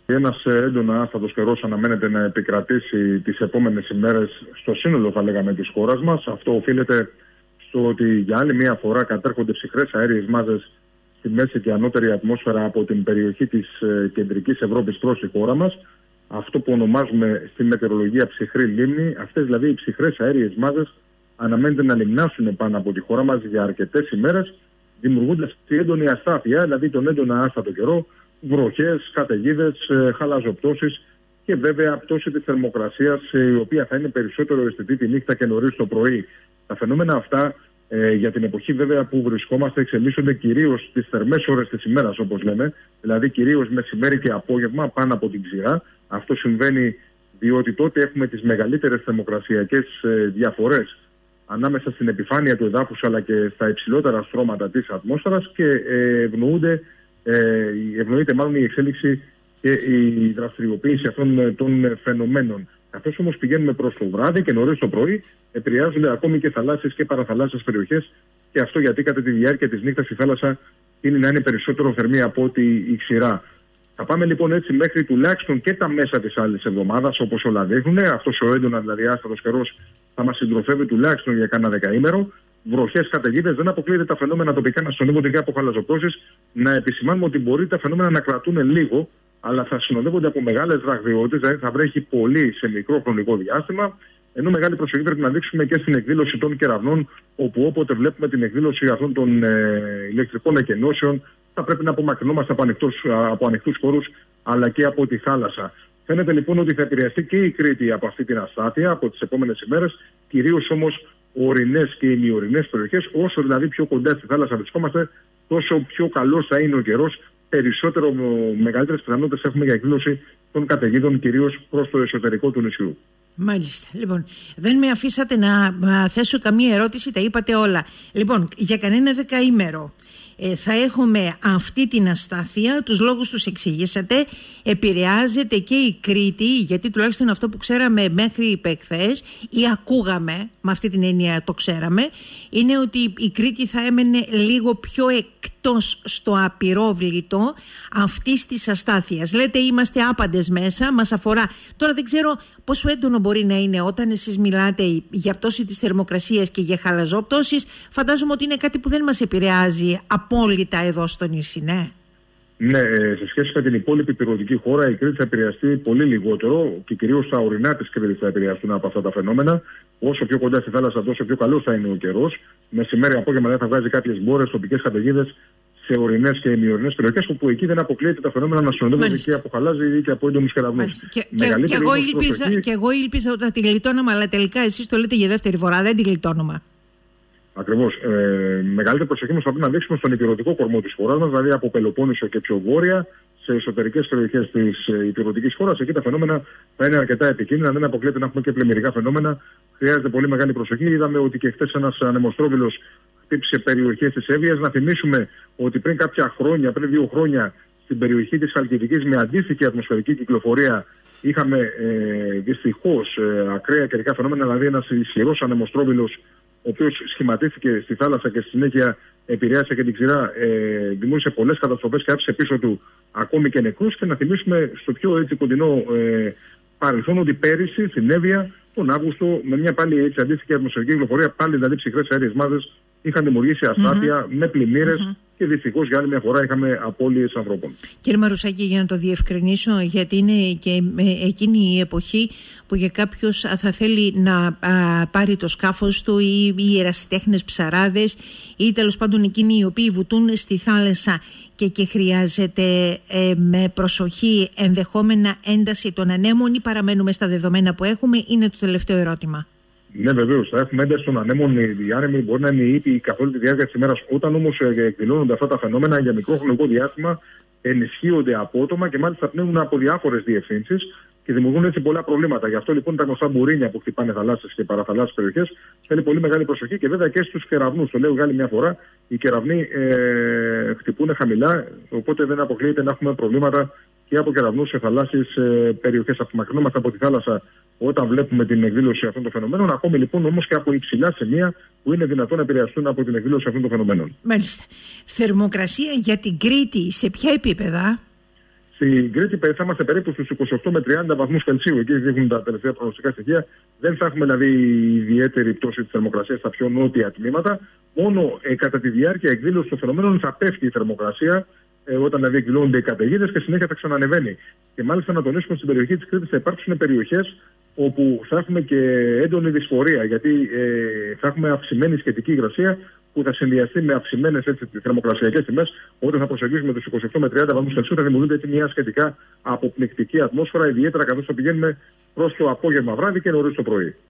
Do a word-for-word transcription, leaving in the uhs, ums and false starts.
Ένας έντονα άστατος καιρός αναμένεται να επικρατήσει τις επόμενες ημέρες στο σύνολο, θα λέγαμε, της χώρας μας. Αυτό οφείλεται στο ότι για άλλη μία φορά κατέρχονται ψυχρές αέριες μάζες στη μέση και ανώτερη ατμόσφαιρα από την περιοχή της κεντρικής Ευρώπης προς τη χώρα μας. Αυτό που ονομάζουμε στη μετεωρολογία ψυχρή λίμνη. Αυτές δηλαδή οι ψυχρές αέριες μάζες αναμένεται να λιμνάσουν πάνω από τη χώρα μας για αρκετές ημέρες, δημιουργώντας τη έντονη αστάθεια, δηλαδή τον έντονα άστατο καιρό, βροχές, καταιγίδες, χαλαζοπτώσεις και βέβαια πτώση της θερμοκρασίας, η οποία θα είναι περισσότερο αισθητή τη νύχτα και νωρίς το πρωί. Τα φαινόμενα αυτά ε, για την εποχή βέβαια που βρισκόμαστε εξελίσσονται κυρίως στις θερμές ώρες της ημέρας, όπως λέμε, δηλαδή κυρίως μεσημέρι και απόγευμα πάνω από την ξηρά. Αυτό συμβαίνει διότι τότε έχουμε τις μεγαλύτερες θερμοκρασιακές ε, διαφορές ανάμεσα στην επιφάνεια του εδάφους αλλά και στα υψηλότερα στρώματα της ατμόσφαιρας και ε, ευνοούνται Ε, ευνοείται μάλλον η εξέλιξη και η δραστηριοποίηση αυτών των φαινομένων. Καθώς όμως πηγαίνουμε προς το βράδυ και νωρίς το πρωί, επηρεάζονται ακόμη και θαλάσσιες και παραθαλάσσιες περιοχές, και αυτό γιατί κατά τη διάρκεια της νύχτας η θάλασσα είναι να είναι περισσότερο θερμή από ότι η ξηρά. Θα πάμε λοιπόν έτσι μέχρι τουλάχιστον και τα μέσα της άλλης εβδομάδας, όπως όλα δείχνουν. Αυτός ο έντονα δηλαδή άστατος καιρός θα μας συντροφεύει τουλάχιστον για κάνα δεκαήμερο. Βροχές, καταιγίδες, δεν αποκλείεται τα φαινόμενα τοπικά να συνοδεύονται και από χαλαζοπτώσεις. Να επισημάνουμε ότι μπορεί τα φαινόμενα να κρατούν λίγο, αλλά θα συνοδεύονται από μεγάλες ραγδιότητες, δηλαδή θα βρέχει πολύ σε μικρό χρονικό διάστημα. Ενώ μεγάλη προσοχή πρέπει να δείξουμε και στην εκδήλωση των κεραυνών, όπου όποτε βλέπουμε την εκδήλωση αυτών των ε, ηλεκτρικών εκενώσεων, θα πρέπει να απομακρυνόμαστε από, από ανοιχτούς χώρους αλλά και από τη θάλασσα. Φαίνεται λοιπόν ότι θα επηρεαστεί και η Κρήτη από αυτή την αστάθεια από τις επόμενες ημέρες, κυρίως όμως ορεινές και ημιορεινές περιοχές. Όσο δηλαδή πιο κοντά στη θάλασσα βρισκόμαστε, τόσο πιο καλός θα είναι ο καιρός. Περισσότερο μεγαλύτερες πιθανότητες έχουμε για εκδήλωση των καταιγίδων, κυρίως προς το εσωτερικό του νησιού. Μάλιστα. Λοιπόν, δεν με αφήσατε να θέσω καμία ερώτηση, τα είπατε όλα. Λοιπόν, για κανένα δεκαήμερο ε, θα έχουμε αυτή την αστάθεια, τους λόγους τους εξηγήσατε, επηρεάζεται και η Κρήτη, γιατί τουλάχιστον αυτό που ξέραμε μέχρι εχθές ή ακούγαμε, με αυτή την έννοια το ξέραμε, είναι ότι η Κρήτη θα έμενε λίγο πιο εκτός στο απειρόβλητο αυτής της αστάθειας. Λέτε είμαστε άπαντες μέσα, μας αφορά. Τώρα δεν ξέρω πόσο έντονο μπορεί να είναι όταν εσείς μιλάτε για πτώση της θερμοκρασίας και για χαλαζόπτώσεις. Φαντάζομαι ότι είναι κάτι που δεν μας επηρεάζει απόλυτα εδώ στο νησί, ναι. Ναι, σε σχέση με την υπόλοιπη ηπειρωτική χώρα, η Κρήτη θα επηρεαστεί πολύ λιγότερο και κυρίως τα ορεινά της Κρήτης θα επηρεαστούν από αυτά τα φαινόμενα. Όσο πιο κοντά στη θάλασσα, τόσο πιο καλός θα είναι ο καιρός. Μεσημέρι, απόγευμα θα βγάζει κάποιες μπόρες, τοπικές καταιγίδες σε ορεινές και ημιορεινές περιοχές, όπου εκεί δεν αποκλείεται τα φαινόμενα να συνοδεύονται και από χαλάζι ή και από έντονους κεραυνούς. Και, και, και, εγώ ήλπιζα, προσοχή... και εγώ ήλπιζα ότι θα τη γλιτώναμε, αλλά τελικά εσείς το λέτε για δεύτερη φορά, δεν τη γλιτώνουμε. Ακριβώς. Ε, μεγαλύτερη προσοχή μας θα πρέπει να δείξουμε στον ηπειρωτικό κορμό της χώρας μας, δηλαδή από Πελοπόννησο και πιο βόρεια, σε εσωτερικές περιοχές της ηπειρωτικής χώρας. Εκεί τα φαινόμενα θα είναι αρκετά επικίνδυνα, δεν αποκλείεται να έχουμε και πλημμυρικά φαινόμενα. Χρειάζεται πολύ μεγάλη προσοχή. Είδαμε ότι και χθες ένας ανεμοστρόβιλος χτύπησε περιοχές της Εύβοιας. Να θυμίσουμε ότι πριν κάποια χρόνια, πριν δύο χρόνια, στην περιοχή της Χαλκιδικής, με αντίστοιχη ατμοσφαιρική κυκλοφορία, είχαμε ε, δυστυχώς ε, ακραία καιρικά φαινόμενα, δηλαδή ένας ισχυρός ανεμοστρόβιλος, ο οποίος σχηματίστηκε στη θάλασσα και στη συνέχεια επηρέασε και την ξηρά, ε, δημιούργησε πολλές καταστροφές και άφησε πίσω του ακόμη και νεκρούς. Και να θυμίσουμε στο πιο έτσι κοντινό ε, παρελθόν ότι πέρυσι στην Εύβοια τον Αύγουστο, με μια πάλι έτσι αντίστοιχη ατμοσφαιρική κυκλοφορία, πάλι δηλαδή ψυχρές αέριες μάζες, είχαν δημιουργήσει αστάθεια mm-hmm. με πλημμύρες mm-hmm. και δυστυχώς για άλλη μια φορά είχαμε απώλειες ανθρώπων. Κύριε Μαρουσάκη, για να το διευκρινίσω, γιατί είναι και εκείνη η εποχή που για κάποιος θα θέλει να α, πάρει το σκάφος του ή οι ερασιτέχνες ψαράδες ή τέλος πάντων εκείνοι οι οποίοι βουτούν στη θάλασσα και, και χρειάζεται ε, με προσοχή ενδεχόμενα ένταση των ανέμων, ή παραμένουμε στα δεδομένα που έχουμε, είναι το τελευταίο ερώτημα. Ναι, βεβαίως. Θα έχουμε ένταση των ανέμων. Οι άνεμοι μπορεί να είναι ήπιοι καθ' όλη τη διάρκεια της ημέρας. Όταν όμως εκδηλώνονται αυτά τα φαινόμενα για μικρό χρονικό διάστημα, ενισχύονται απότομα και μάλιστα πνέουν από διάφορες διευθύνσεις και δημιουργούν έτσι πολλά προβλήματα. Γι' αυτό λοιπόν τα γνωστά μπουρίνια που χτυπάνε θαλάσσιες και παραθαλάσσιες περιοχές θέλει πολύ μεγάλη προσοχή και βέβαια και στους κεραυνούς. Το λέω για άλλη μια φορά. Οι κεραυνοί ε, χτυπούν χαμηλά, οπότε δεν αποκλείεται να έχουμε προβλήματα και από κεραυνούς σε θαλάσσιες ε, περιοχές. Απομακρυνόμαστε από τη θάλασσα όταν βλέπουμε την εκδήλωση αυτών των φαινομένων, ακόμη λοιπόν όμως και από υψηλά σημεία που είναι δυνατόν να επηρεαστούν από την εκδήλωση αυτών των φαινομένων. Μάλιστα. Θερμοκρασία για την Κρήτη σε ποια επίπεδα? Στην Κρήτη θα είμαστε περίπου στους είκοσι οκτώ με τριάντα βαθμούς Κελσίου. Εκεί δείχνουν τα τελευταία προγνωστικά στοιχεία. Δεν θα έχουμε δηλαδή ιδιαίτερη πτώση της θερμοκρασίας στα πιο νότια τμήματα. Μόνο ε, κατά τη διάρκεια εκδήλωσης των φαινομένων θα πέφτει η θερμοκρασία, ε, όταν δηλαδή εκδηλώνονται οι καταιγίδες, και συνέχεια θα ξανανεβαίνει. Και μάλιστα να τονίσουμε, στην περιοχή της Κρήτης θα υπάρξουν περιοχές όπου θα έχουμε και έντονη δυσφορία, γιατί ε, θα έχουμε αυξημένη σχετική υγρασία που θα συνδυαστεί με αυξημένες θερμοκρασιακές τιμές. Όταν θα προσεγγίσουμε τους είκοσι οκτώ με τριάντα βαθμούς Κελσίου, θα δημιουργείται μια σχετικά αποπληκτική ατμόσφαιρα, ιδιαίτερα καθώς θα πηγαίνουμε προς το απόγευμα βράδυ και νωρίς το πρωί.